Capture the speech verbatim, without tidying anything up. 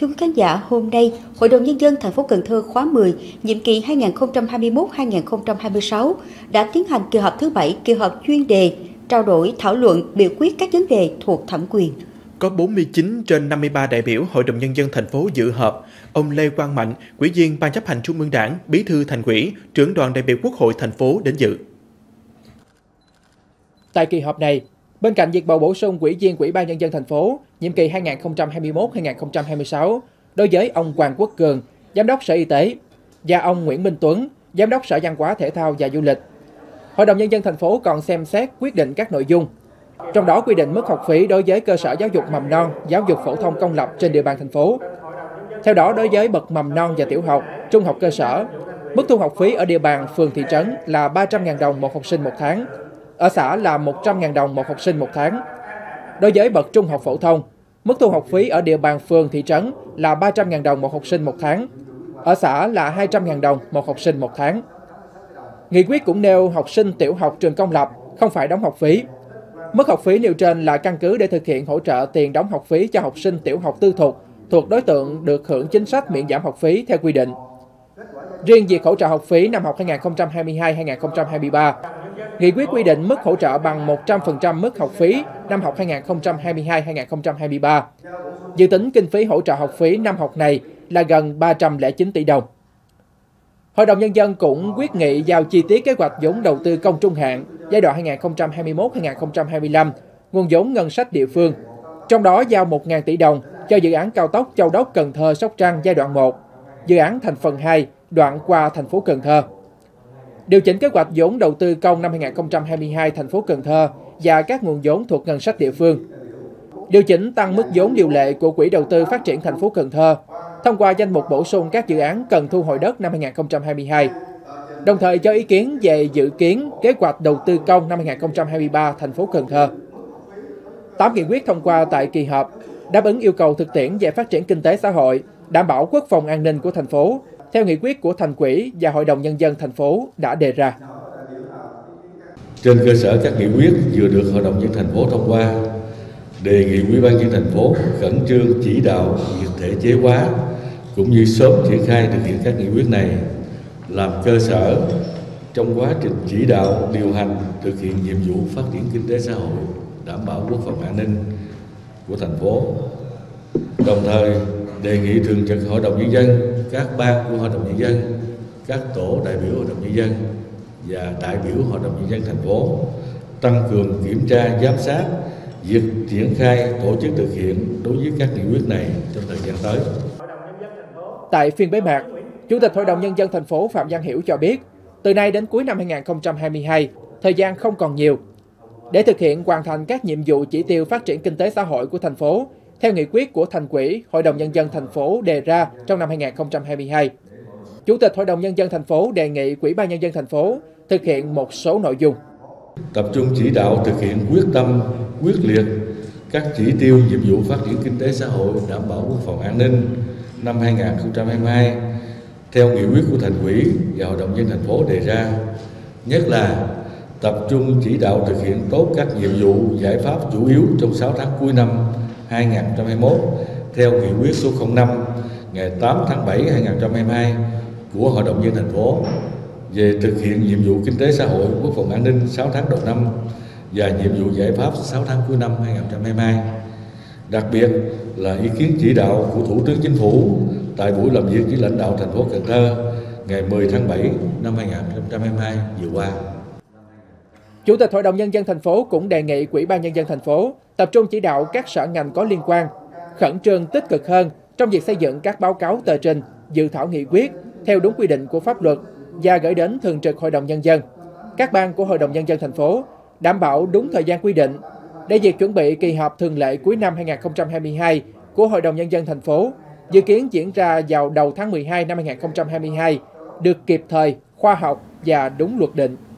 Thưa quý khán giả, hôm nay, Hội đồng Nhân dân thành phố Cần Thơ khóa mười, nhiệm kỳ hai nghìn không trăm hai mươi mốt đến hai nghìn không trăm hai mươi sáu đã tiến hành kỳ họp thứ bảy, kỳ họp chuyên đề, trao đổi, thảo luận, biểu quyết các vấn đề thuộc thẩm quyền. Có bốn mươi chín trên năm mươi ba đại biểu Hội đồng Nhân dân thành phố dự họp. Ông Lê Quang Mạnh, Ủy viên Ban chấp hành Trung ương Đảng, Bí thư Thành ủy, trưởng đoàn đại biểu Quốc hội thành phố đến dự. Tại kỳ họp này, bên cạnh việc bầu bổ sung Ủy viên Ủy ban Nhân dân thành phố nhiệm kỳ hai nghìn không trăm hai mươi mốt đến hai nghìn không trăm hai mươi sáu đối với ông Hoàng Quốc Cường, Giám đốc Sở Y tế, và ông Nguyễn Minh Tuấn, Giám đốc Sở Văn hóa Thể thao và Du lịch, Hội đồng Nhân dân thành phố còn xem xét quyết định các nội dung. Trong đó quy định mức học phí đối với cơ sở giáo dục mầm non, giáo dục phổ thông công lập trên địa bàn thành phố. Theo đó, đối với bậc mầm non và tiểu học, trung học cơ sở, mức thu học phí ở địa bàn phường thị trấn là ba trăm nghìn đồng một học sinh một tháng, ở xã là một trăm nghìn đồng một học sinh một tháng. Đối với bậc trung học phổ thông, mức thu học phí ở địa bàn phường thị trấn là ba trăm nghìn đồng một học sinh một tháng, ở xã là hai trăm nghìn đồng một học sinh một tháng. Nghị quyết cũng nêu học sinh tiểu học trường công lập không phải đóng học phí. Mức học phí nêu trên là căn cứ để thực hiện hỗ trợ tiền đóng học phí cho học sinh tiểu học tư thục thuộc đối tượng được hưởng chính sách miễn giảm học phí theo quy định. Riêng việc hỗ trợ học phí năm học hai nghìn không trăm hai mươi hai đến hai nghìn không trăm hai mươi ba, nghị quyết quy định mức hỗ trợ bằng một trăm phần trăm mức học phí năm học hai nghìn không trăm hai mươi hai đến hai nghìn không trăm hai mươi ba. Dự tính kinh phí hỗ trợ học phí năm học này là gần ba trăm lẻ chín tỷ đồng. Hội đồng Nhân dân cũng quyết nghị giao chi tiết kế hoạch vốn đầu tư công trung hạn giai đoạn hai nghìn không trăm hai mươi mốt đến hai nghìn không trăm hai mươi lăm, nguồn vốn ngân sách địa phương, trong đó giao một nghìn tỷ đồng cho dự án cao tốc Châu Đốc - Cần Thơ - Sóc Trăng giai đoạn một, dự án thành phần hai đoạn qua thành phố Cần Thơ. Điều chỉnh kế hoạch vốn đầu tư công năm hai nghìn không trăm hai mươi hai thành phố Cần Thơ và các nguồn vốn thuộc ngân sách địa phương. Điều chỉnh tăng mức vốn điều lệ của Quỹ đầu tư phát triển thành phố Cần Thơ thông qua danh mục bổ sung các dự án cần thu hồi đất năm hai nghìn không trăm hai mươi hai. Đồng thời cho ý kiến về dự kiến kế hoạch đầu tư công năm hai nghìn không trăm hai mươi ba thành phố Cần Thơ. tám nghị quyết thông qua tại kỳ họp đáp ứng yêu cầu thực tiễn về phát triển kinh tế xã hội, đảm bảo quốc phòng an ninh của thành phố theo nghị quyết của Thành ủy và Hội đồng Nhân dân thành phố đã đề ra. Trên cơ sở các nghị quyết vừa được Hội đồng Nhân dân thành phố thông qua, đề nghị Ủy ban nhân dân thành phố khẩn trương chỉ đạo việc thể chế hóa cũng như sớm triển khai thực hiện các nghị quyết này làm cơ sở trong quá trình chỉ đạo điều hành thực hiện nhiệm vụ phát triển kinh tế xã hội, đảm bảo quốc phòng an ninh của thành phố. Đồng thời đề nghị thường trực Hội đồng Nhân dân, các ban của Hội đồng Nhân dân, các tổ đại biểu Hội đồng Nhân dân và đại biểu Hội đồng Nhân dân thành phố tăng cường kiểm tra giám sát việc triển khai tổ chức thực hiện đối với các nghị quyết này trong thời gian tới. Tại phiên bế mạc, Chủ tịch Hội đồng Nhân dân thành phố Phạm Văn Hiểu cho biết, từ nay đến cuối năm hai nghìn không trăm hai mươi hai, thời gian không còn nhiều. Để thực hiện hoàn thành các nhiệm vụ chỉ tiêu phát triển kinh tế xã hội của thành phố, theo nghị quyết của Thành ủy, Hội đồng Nhân dân thành phố đề ra trong năm hai nghìn không trăm hai mươi hai. Chủ tịch Hội đồng Nhân dân thành phố đề nghị Ủy ban Nhân dân thành phố thực hiện một số nội dung. Tập trung chỉ đạo thực hiện quyết tâm, quyết liệt các chỉ tiêu nhiệm vụ phát triển kinh tế xã hội, đảm bảo quốc phòng an ninh năm hai nghìn không trăm hai mươi hai theo nghị quyết của Thành ủy và Hội đồng Nhân dân thành phố đề ra, nhất là tập trung chỉ đạo thực hiện tốt các nhiệm vụ giải pháp chủ yếu trong sáu tháng cuối năm hai nghìn không trăm hai mươi mốt theo nghị quyết số không năm ngày tám tháng bảy năm hai nghìn không trăm hai mươi hai của Hội đồng Nhân dân thành phố về thực hiện nhiệm vụ kinh tế xã hội, quốc phòng an ninh sáu tháng đầu năm và nhiệm vụ giải pháp sáu tháng cuối năm hai nghìn không trăm hai mươi hai. Đặc biệt là ý kiến chỉ đạo của Thủ tướng Chính phủ tại buổi làm việc với lãnh đạo thành phố Cần Thơ ngày mười tháng bảy năm hai nghìn không trăm hai mươi hai vừa qua. Chủ tịch Hội đồng Nhân dân thành phố cũng đề nghị Ủy ban Nhân dân thành phố tập trung chỉ đạo các sở ngành có liên quan khẩn trương tích cực hơn trong việc xây dựng các báo cáo tờ trình, dự thảo nghị quyết theo đúng quy định của pháp luật và gửi đến Thường trực Hội đồng Nhân dân, các ban của Hội đồng Nhân dân thành phố, đảm bảo đúng thời gian quy định để việc chuẩn bị kỳ họp thường lệ cuối năm hai nghìn không trăm hai mươi hai của Hội đồng Nhân dân thành phố dự kiến diễn ra vào đầu tháng mười hai năm hai nghìn không trăm hai mươi hai được kịp thời, khoa học và đúng luật định.